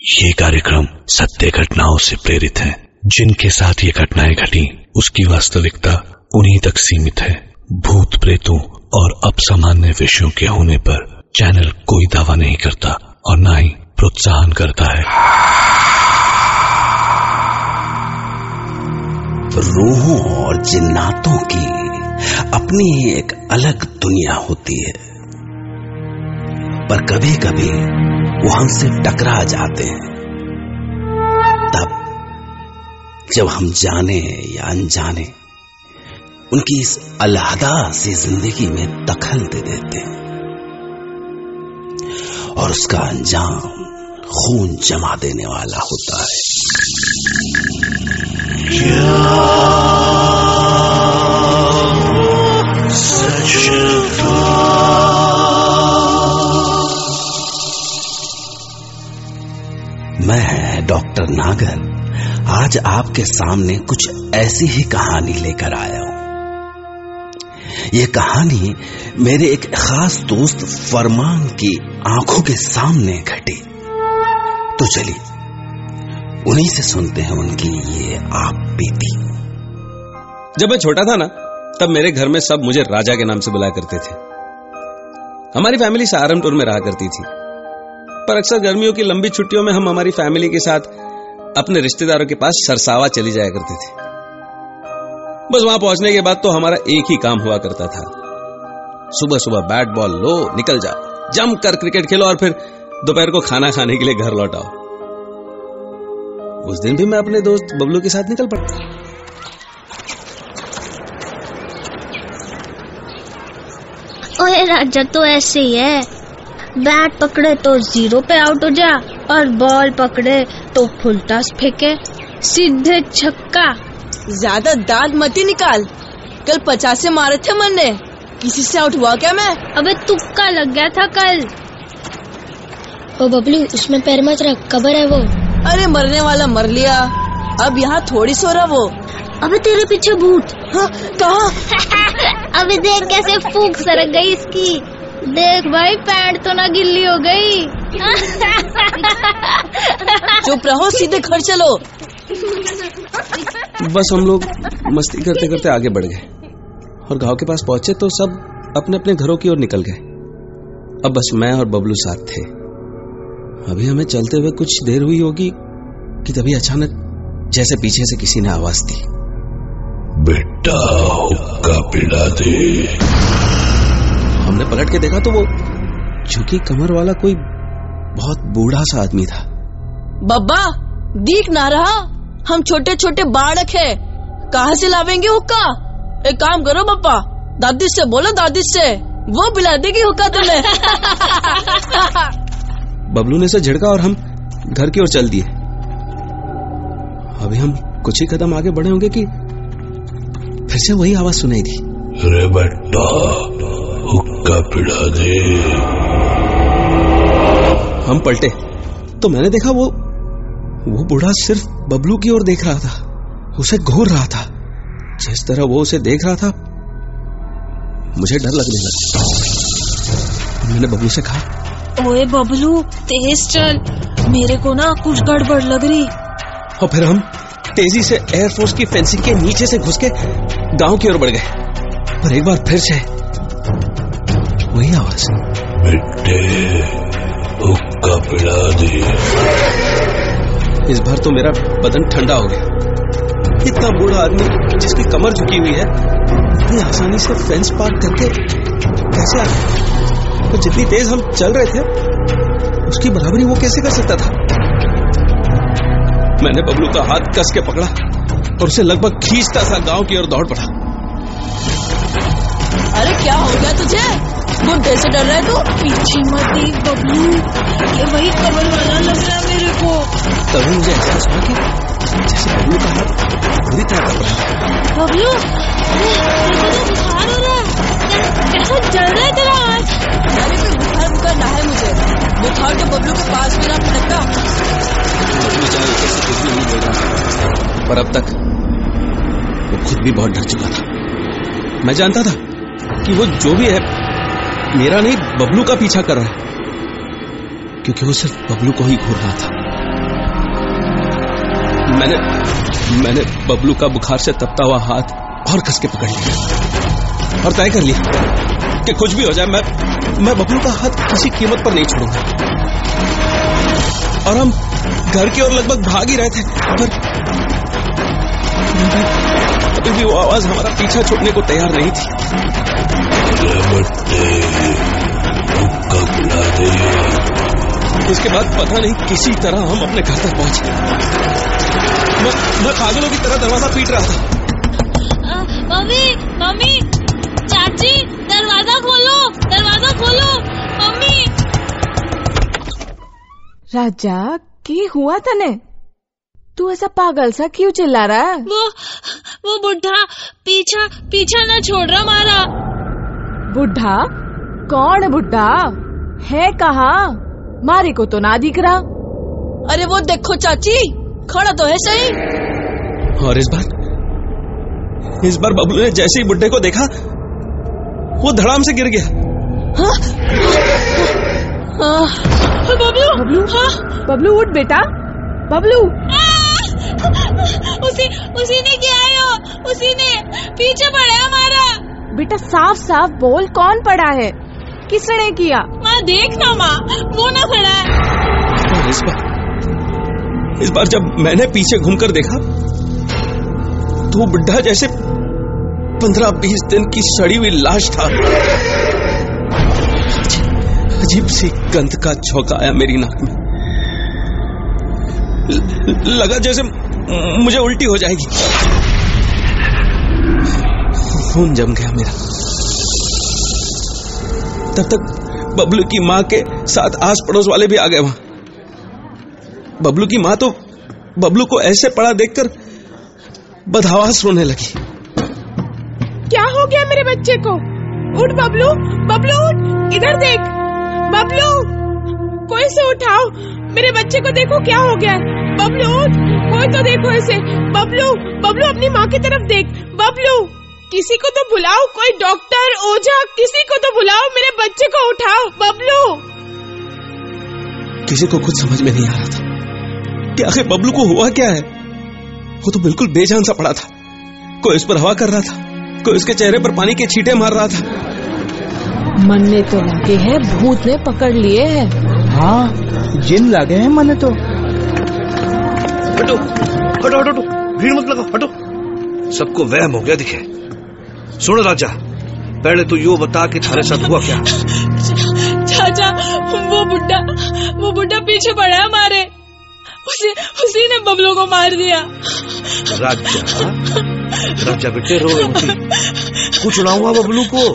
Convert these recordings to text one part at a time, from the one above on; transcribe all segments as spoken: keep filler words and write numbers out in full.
ये कार्यक्रम सत्य घटनाओं से प्रेरित है। जिनके साथ ये घटनाएं घटी उसकी वास्तविकता उन्हीं तक सीमित है। भूत प्रेतों और असामान्य विषयों के होने पर चैनल कोई दावा नहीं करता और न ही प्रोत्साहन करता है। रूहों और जिन्नातों की अपनी एक अलग दुनिया होती है, पर कभी कभी वो हमसे टकरा जाते हैं। तब जब हम जाने या अनजाने उनकी इस अलहदा सी जिंदगी में दखल दे देते हैं और उसका अंजाम खून जमा देने वाला होता है। क्या सच था? मैं डॉक्टर नागर आज आपके सामने कुछ ऐसी ही कहानी लेकर आया हूं। यह कहानी मेरे एक खास दोस्त फरमान की आंखों के सामने घटी। तो चलिए उन्हीं से सुनते हैं उनकी ये आप बीती। जब मैं छोटा था ना, तब मेरे घर में सब मुझे राजा के नाम से बुलाया करते थे। हमारी फैमिली सहारनपुर में रहा करती थी, पर अक्सर गर्मियों की लंबी छुट्टियों में हम हमारी फैमिली के साथ अपने रिश्तेदारों के पास सरसावा चली जाया करते थे। बस वहां पहुंचने के बाद तो हमारा एक ही काम हुआ करता था, सुबह सुबह बैट बॉल लो, निकल जाओ, जम कर क्रिकेट खेलो और फिर दोपहर को खाना खाने के लिए घर लौट आओ। उस दिन भी मैं अपने दोस्त बबलू के साथ निकल पड़ा। ओए राजा तो ऐसे ही है, बैट पकड़े तो जीरो पे आउट हो जा और बॉल पकड़े तो फुल टॉस फेंके, सीधे छक्का। ज्यादा दांत मत ही निकाल, कल पचासे मारे थे मन ने, किसी से आउट हुआ क्या मैं? अबे तुक्का लग गया था कल। ओ बबलू उसमें पैर मत रख, कबर है वो। अरे मरने वाला मर लिया, अब यहाँ थोड़ी सो रहा वो। अबे तेरे पीछे भूत। हाँ, कहाँ? अबे देख कैसे फूंक सरक गई इसकी। देख भाई पैंट तो ना गिल्ली हो गई। चुप रहो, सीधे घर चलो। बस हम लोग मस्ती करते करते आगे बढ़ गए और गांव के पास पहुंचे तो सब अपने अपने घरों की ओर निकल गए। अब बस मैं और बबलू साथ थे। अभी हमें चलते हुए कुछ देर हुई होगी कि तभी अचानक जैसे पीछे से किसी ने आवाज दी, बेटा हुक्का पिला दे। हमने पलट के देखा तो वो झुकी कमर वाला कोई बहुत बूढ़ा सा आदमी था। बब्बा दिख ना रहा, हम छोटे छोटे बाड़क है, कहाँ से लावेंगे हुक्का? एक काम करो बप्पा, दादी से बोलो, दादी से वो पिला देगी हुक्का तुम्हें। बबलू ने से झिड़का और हम घर की ओर चल दिए। अभी हम कुछ ही कदम आगे बढ़े होंगे कि फिर से वही आवाज सुनाई दी, अरे बेटा हुक्का पिला दे। हम पलटे तो मैंने देखा वो वो बूढ़ा सिर्फ बबलू की ओर देख रहा था, उसे घूर रहा था। जिस तरह वो उसे देख रहा था मुझे डर लगने लगा। मैंने बबलू से कहा, ओए बबलू तेज चल, मेरे को ना कुछ गड़बड़ लग रही। और फिर हम तेजी से एयरफोर्स की फेंसिंग के नीचे से घुस के गांव की ओर बढ़ गए। पर एक बार फिर से वही आवाज, बेटे हुक्का पिला दे। इस बार तो मेरा बदन ठंडा हो गया। इतना बूढ़ा आदमी जिसकी कमर झुकी हुई है इतनी आसानी से फेंस पार करके कैसे आ गया? तो जितनी तेज हम चल रहे थे उसकी बराबरी वो कैसे कर सकता था? मैंने बबलू का हाथ कस के पकड़ा और उसे लगभग खींचता सा गांव की ओर दौड़ पड़ा। अरे क्या हो गया तुझे? गुड्डे से डर रहा है तू? पीछे मत देख बबलू, ये वही कबर वाला लग रहा है मेरे को। तभी मुझे एहसास हुआ कि जैसे बबलू का हाथ पूरी तरह कब रहा। बबलू बुखार हो रहा है, कैसा जल रहा है तेरा हाथ? अरे कोई बुखार बुखार ना है मुझे, बुखार तो बबलू के पास भी ना पड़ता। बबलू चाहे ऊपर से कुछ भी नहीं बोल रहा, पर अब तक वो खुद भी बहुत डर चुका था। मैं जानता था कि वो जो भी है मेरा नहीं बबलू का पीछा कर रहा है, क्योंकि वो सिर्फ बबलू को ही घूर रहा था। मैंने मैंने बबलू का बुखार से तपता हुआ हाथ और कस के पकड़ लिया और तय कर लिया कि कुछ भी हो जाए मैं मैं बबलू का हाथ किसी कीमत पर नहीं छोड़ूंगा। और हम घर की ओर लगभग भाग ही रहे थे पर अभी भी वो आवाज हमारा पीछा छोड़ने को तैयार नहीं थी। इसके बाद पता नहीं किसी तरह हम अपने घर तक पहुंचे। मैं, मैं पागलों की तरह दरवाजा पीट रहा था। मम्मी मम्मी चाची दरवाजा खोलो दरवाजा खोलो मम्मी। राजा की हुआ तने? तू ऐसा पागल सा क्यों चिल्ला रहा है? वो वो बुढ़ा पीछा पीछा न छोड़ रहा हमारा। बुढ़ा? कौन बुढ़ा है? कहाँ? मारे को तो ना दिख रहा। अरे वो देखो चाची खड़ा तो है सही। और इस बार इस बार बबलू ने जैसे ही बुढ़े को देखा वो धड़ाम से गिर गया। हाँ? हाँ? बबलू बबलू हाँ? बबलू उठ बेटा बबलू। उसी उसी ने किया है वो, उसी ने पीछे पड़ा हमारा। बेटा साफ साफ बोल कौन पड़ा है? किसने किया? माँ देखना माँ वो ना खड़ा है। और इस बार इस बार जब मैंने पीछे घूमकर देखा तो वो बुढ़ा जैसे पंद्रह बीस दिन की सड़ी हुई लाश था। अजीब सी गंध का झोंका आया मेरी नाक में। लगा जैसे मुझे उल्टी हो जाएगी। खून जम गया मेरा। तब तक बबलू की माँ के साथ आस पड़ोस वाले भी आ गए वहां। बबलू की माँ तो बबलू को ऐसे पड़ा देखकर बदहवास रोने लगी। क्या हो गया मेरे बच्चे को? उठ बबलू बबलू उठ, इधर देख बबलू, कोई से उठाओ मेरे बच्चे को, देखो क्या हो गया। बबलू उठ, कोई तो देखो ऐसे। बबलू बबलू अपनी माँ की तरफ देख। बबलू किसी को तो बुलाओ, कोई डॉक्टर ओझा किसी को तो बुलाओ, मेरे बच्चे को उठाओ। बबलू किसी को कुछ समझ में नहीं आ रहा था कि आखिर बबलू को हुआ क्या है। वो तो बिल्कुल बेजान सा पड़ा था। कोई उस पर हवा कर रहा था, कोई उसके चेहरे पर पानी के छींटे मार रहा था। मन्ने तो लगे हैं भूत ने पकड़ लिए हैं। हाँ जिन लगे हैं मन्ने तो। हटो हटो हटो, भीड़ मत लगाओ, हटो। सबको वहम हो गया दिखे। सुन राजा, पहले तो यो बता कि थारे साथ हुआ क्या। चाचा वो बुढ़ा वो बुढ़ा पीछे पड़ा है हमारे, उसी उसी ने बबलू को मार दिया। राजा राजा बेटे रो रही, कुछ ना हुआ बबलू को।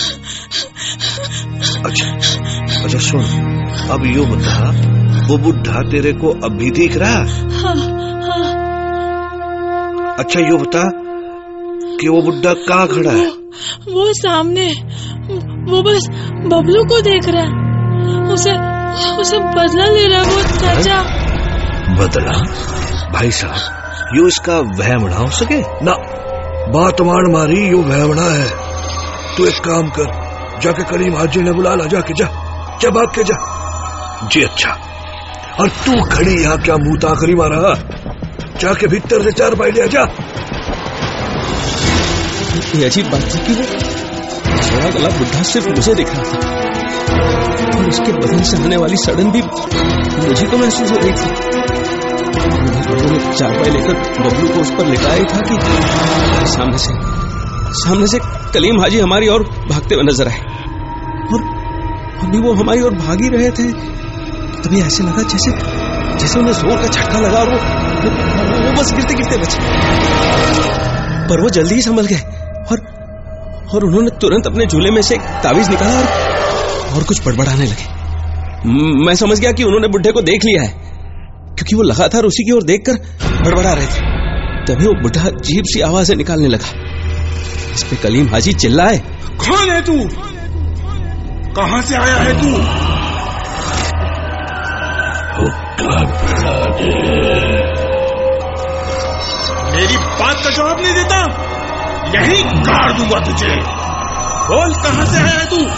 अच्छा अच्छा सुन, अब यो बता वो बुढ़ा तेरे को अभी दिख रहा? हाँ, हाँ। अच्छा यो बता कि वो बुढ़ा कहाँ खड़ा है? वो, वो सामने, वो बस बबलू को देख रहा है। उसे उसे बदला ले रहा है वो चाचा। बदला? भाई साहब यो इसका वहम ना हो सके ना, बात मान मारी यो वहमना है। तू एक काम कर, जाके करीम हाजी ने बुला ला, जाके जा जा भाग के जा। जी अच्छा। और तू खड़ी यहाँ क्या मुंह ताकरी मारा? जाके भीतर से चार पाई लिया जा। ये अजीब बात थी कि वो छोड़ा गला बुढ़ा सिर्फ मुझे दिख रहा था और उसके बदन से आने वाली सड़न भी मुझे को महसूस हो रही थी। उन्होंने चारपाई लेकर बबलू को उस पर लिटाया था कि सामने से सामने से कलीम हाजी हमारी ओर भागते हुए नजर आए और अभी वो हमारी ओर भाग ही रहे थे। तभी ऐसे लगा जैसे जैसे उन्हें जोर का झटका लगा और वो, वो, वो बस गिरते गिरते बचे। पर वो जल्दी ही संभल गए और और उन्होंने तुरंत अपने झूले में से एक तावीज निकाला और, और कुछ बड़बड़ाने लगे। मैं समझ गया कि उन्होंने बुढ़े को देख लिया है, क्योंकि वो लगातार उसी की ओर देखकर बड़बड़ा रहे थे। तभी वो बुढ़ा अजीब सी आवाजें निकालने लगा। इस पे कलीम हाजी चिल्लाए, कौन है तू? कहां से आया है तू? मेरी बात का जवाब नहीं देता, यही गाड़ दूंगा तुझे। बोल कहां से आया है तू?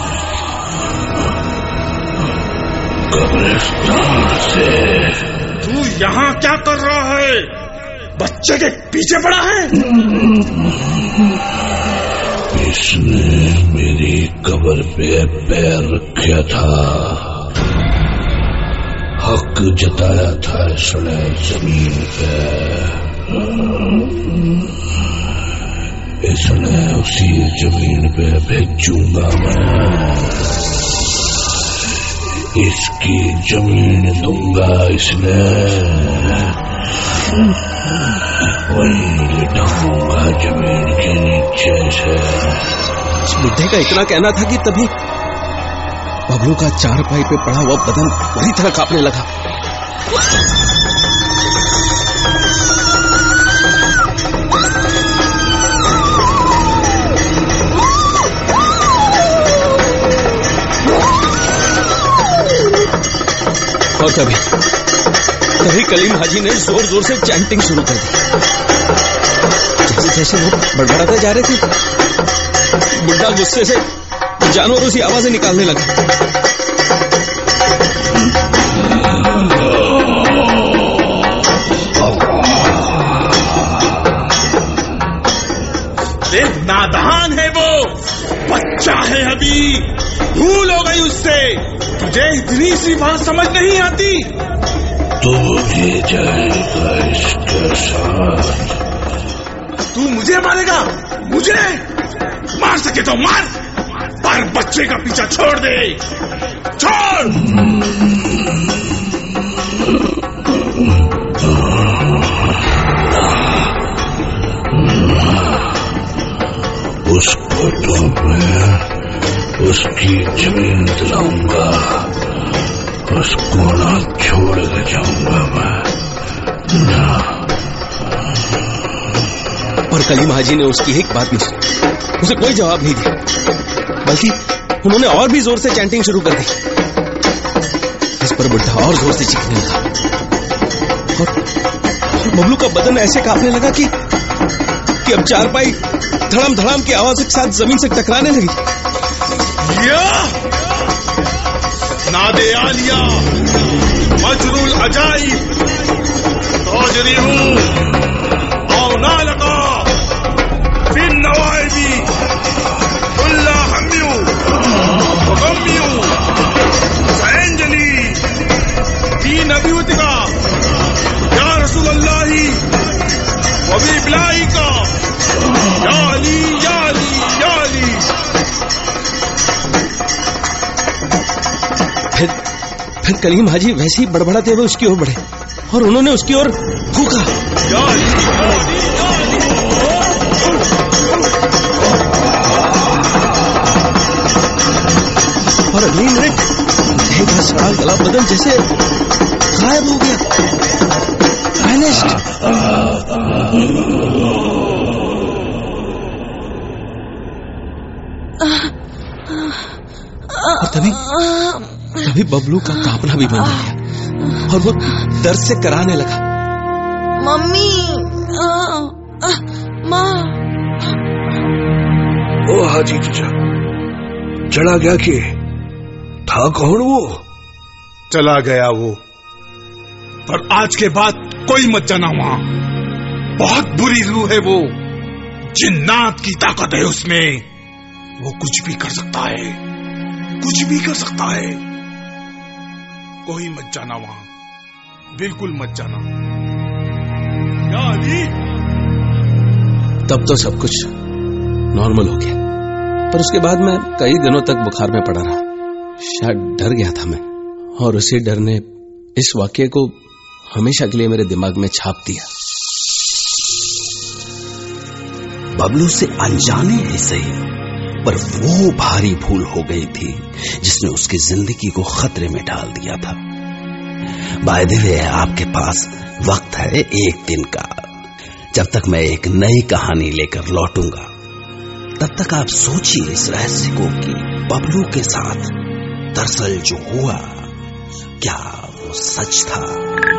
कब्रिस्तान से। तू यहाँ क्या कर रहा है? बच्चे के पीछे पड़ा है? इसने मेरी कब्र पे पैर रखा था, हक जताया था इसने जमीन पे। इसने उसी जमीन पे भेजूंगा मैं, इसकी जमीन दूंगा इसने, वही लिटाऊंगा जमीन के नीचे से। इस बुढ़े का इतना कहना था कि तभी बबलू का चारपाई पे पड़ा हुआ बदन बुरी तरह कांपने लगा। और तभी तभी कलीम हाजी ने जोर जोर से चैंटिंग शुरू कर दी। जैसे जैसे वो बड़बड़ाते जा रहे थे, बुढ़ा गुस्से से जानवरों सी आवाजें निकालने लगा। देख, नादान है वो, बच्चा है अभी, भूल हो गई उससे। तुझे इतनी सी बात समझ नहीं आती? तो भी जाएगा इसके साथ। तू मुझे मारेगा? मुझे मार सके तो मार, पर बच्चे का पीछा छोड़ दे, छोड़। उसको तो मैं उसकी जमीन दिलाऊंगा, उसको ना छोड़ के जाऊंगा मैं ना। और कलीम हाजी ने उसकी एक बात नहीं सुनी, उसे कोई जवाब नहीं दिया, बल्कि उन्होंने और भी जोर से चैंटिंग शुरू कर दी। इस पर बुढ़ा और जोर से चीखने लगा और, और बबलू का बदन ऐसे कांपने लगा कि कि अब चारपाई धड़ाम धड़ाम की आवाज के साथ जमीन से टकराने लगी। या नादे आलिया मजरूल अजाइब तोजरी हूँ औ ना लगा फिर नवाइबी उल्ला हम्यू गम्यू सैंजली तीन अभिवतिका या रसूल अल्लाही वबी बिलाई का या अली या अली या अली। फिर फिर कलीम हाजी वैसे ही बड़बड़ाते हुए उसकी ओर बढ़े और उन्होंने उसकी ओर फूंका। और अगले मिनट बुढ़े का सड़ा गला बदन जैसे गायब हो गया, वैनिश्ड। और तभी तभी बबलू का कांपना भी बंद हो गया और वो दर्द से कराने लगा। मम्मी, माँ। ओ हाजी चचा, चला गया कि था कौन वो? चला गया वो, पर आज के बाद कोई मत जाना वहां। बहुत बुरी रूह है वो, जिन्नात की ताकत है उसमें, वो कुछ भी कर सकता है, कुछ भी कर सकता है। कोई मत जाना वहां, बिल्कुल मत जाना। या अली। तब तो सब कुछ नॉर्मल हो गया, पर उसके बाद मैं कई दिनों तक बुखार में पड़ा रहा। शायद डर गया था मैं, और उसी डर ने इस वाक्य को हमेशा के लिए मेरे दिमाग में छाप दिया। बबलू से अनजाने ही सही, पर वो भारी भूल हो गई थी जिसने उसकी जिंदगी को खतरे में डाल दिया था। बाय द वे, आपके पास वक्त है एक दिन का, जब तक मैं एक नई कहानी लेकर लौटूंगा। तब तक आप सोचिए इस रहस्य को कि बबलू के साथ दरअसल जो हुआ क्या वो सच था।